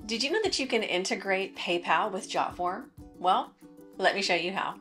Did you know that you can integrate PayPal with Jotform? Well, let me show you how.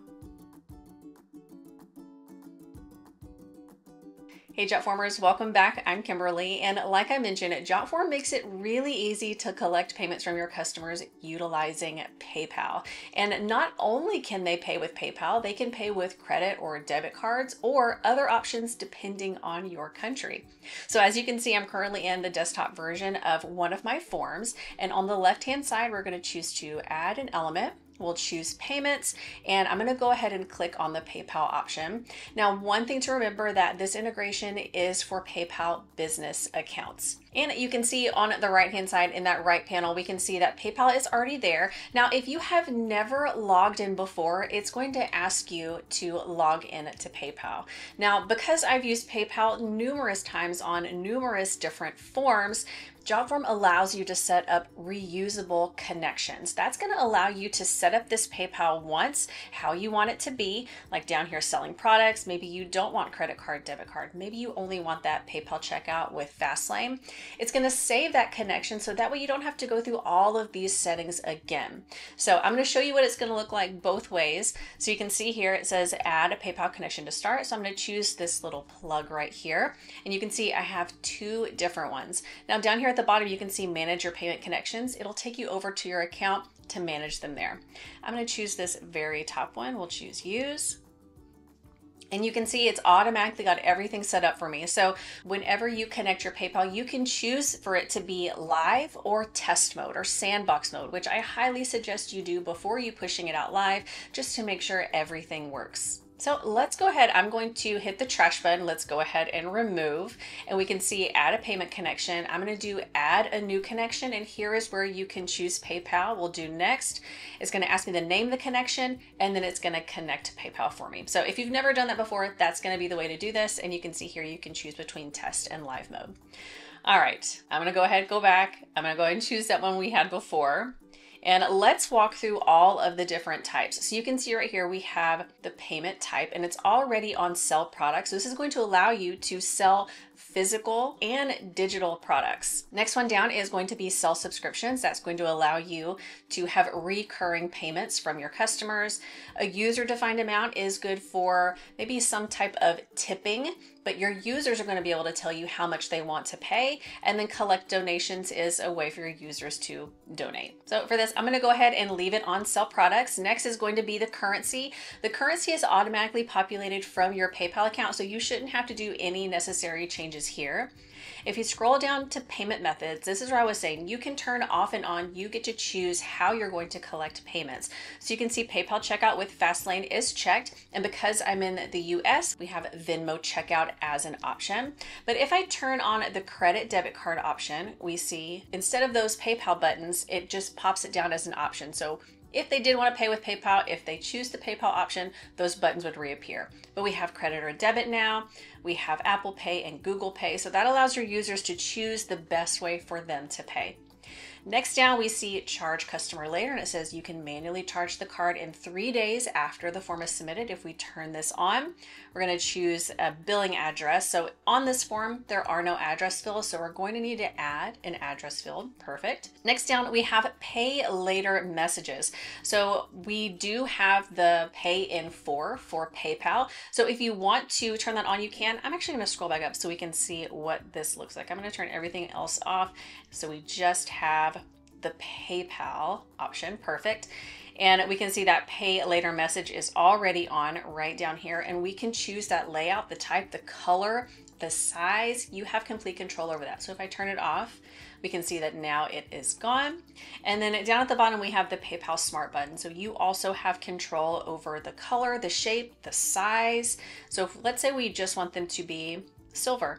Hey Jotformers, welcome back. I'm Kimberly, and like I mentioned, Jotform makes it really easy to collect payments from your customers utilizing PayPal. And not only can they pay with PayPal, they can pay with credit or debit cards or other options depending on your country. So as you can see, I'm currently in the desktop version of one of my forms, and on the left-hand side, we're going to choose to add an element. We'll choose payments, and I'm going to go ahead and click on the PayPal option. Now, one thing to remember that this integration is for PayPal business accounts. And you can see on the right-hand side in that right panel, we can see that PayPal is already there. Now, if you have never logged in before, it's going to ask you to log in to PayPal. Now, because I've used PayPal numerous times on numerous different forms, Jotform allows you to set up reusable connections. That's going to allow you to set up this PayPal once, how you want it to be, like down here selling products. Maybe you don't want credit card, debit card. Maybe you only want that PayPal checkout with Fastlane. It's going to save that connection so that way you don't have to go through all of these settings again. So I'm going to show you what it's going to look like both ways. So you can see here it says add a PayPal connection to start. So I'm going to choose this little plug right here. And you can see I have two different ones. Now down here at the bottom, you can see manage your payment connections. It'll take you over to your account to manage them there. I'm going to choose this very top one. We'll choose use. And you can see it's automatically got everything set up for me. So whenever you connect your PayPal, you can choose for it to be live or test mode or sandbox mode, which I highly suggest you do before you pushing it out live, just to make sure everything works. So let's go ahead. I'm going to hit the trash button. Let's go ahead and remove, and we can see add a payment connection. I'm going to do add a new connection, and here is where you can choose PayPal. We'll do next. It's going to ask me the name of the connection, and then it's going to connect to PayPal for me. So if you've never done that before, that's going to be the way to do this. And you can see here, you can choose between test and live mode. All right, I'm going to go ahead, go back. I'm going to go ahead and choose that one we had before. And let's walk through all of the different types. So you can see right here, we have the payment type, and it's already on sell products. So this is going to allow you to sell physical and digital products. Next one down is going to be sell subscriptions. That's going to allow you to have recurring payments from your customers. A user defined amount is good for maybe some type of tipping, but your users are going to be able to tell you how much they want to pay. And then collect donations is a way for your users to donate. So for this, I'm going to go ahead and leave it on sell products. Next is going to be the currency. The currency is automatically populated from your PayPal account, so you shouldn't have to do any necessary changes here. If you scroll down to payment methods, this is where I was saying you can turn off and on. You get to choose how you're going to collect payments. So you can see PayPal checkout with Fastlane is checked. And because I'm in the US, we have Venmo checkout as an option. But if I turn on the credit debit card option, we see instead of those PayPal buttons, it just pops it down as an option. So if they did want to pay with PayPal, if they choose the PayPal option, those buttons would reappear. But we have credit or debit now. We have Apple Pay and Google Pay. So that allows your users to choose the best way for them to pay. Next down, we see charge customer later, and it says you can manually charge the card in 3 days after the form is submitted. If we turn this on, we're going to choose a billing address. So on this form, there are no address fields, so we're going to need to add an address field. Perfect. Next down, we have pay later messages. So we do have the pay in for PayPal. So if you want to turn that on, you can. I'm actually going to scroll back up so we can see what this looks like. I'm going to turn everything else off. So we just have the PayPal option. Perfect. And we can see that pay later message is already on right down here. And we can choose that layout, the type, the color, the size. You have complete control over that. So if I turn it off, we can see that now it is gone. And then down at the bottom, we have the PayPal Smart button. So you also have control over the color, the shape, the size. So let's say we just want them to be silver.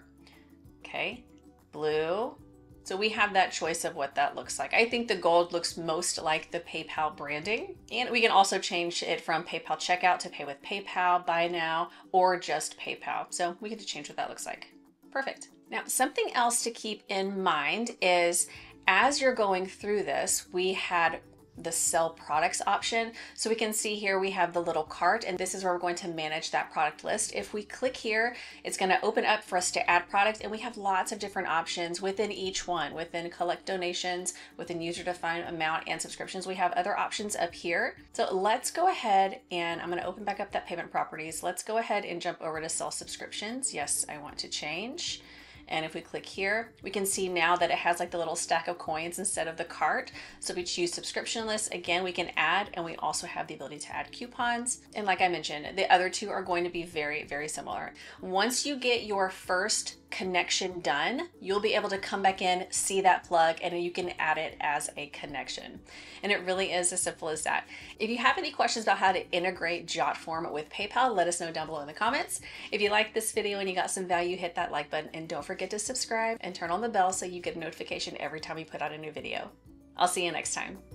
Okay, blue. So we have that choice of what that looks like. I think the gold looks most like the PayPal branding. And we can also change it from PayPal checkout to pay with PayPal, buy now, or just PayPal. So we get to change what that looks like. Perfect. Now, something else to keep in mind is as you're going through this, we had the sell products option. So we can see here we have the little cart, and this is where we're going to manage that product list. If we click here, it's going to open up for us to add product, and we have lots of different options within each one. Within collect donations, within user defined amount and subscriptions, we have other options up here. So let's go ahead, and I'm going to open back up that payment properties. Let's go ahead and jump over to sell subscriptions. Yes, I want to change. And if we click here, we can see now that it has like the little stack of coins instead of the cart. So we choose subscription list. Again, we can add, and we also have the ability to add coupons. And like I mentioned, the other two are going to be very, very similar. Once you get your first connection done, you'll be able to come back in, see that plug, and you can add it as a connection. And it really is as simple as that. If you have any questions about how to integrate Jotform with PayPal, let us know down below in the comments. If you like this video and you got some value, hit that like button, and don't forget to subscribe and turn on the bell so you get a notification every time we put out a new video. I'll see you next time.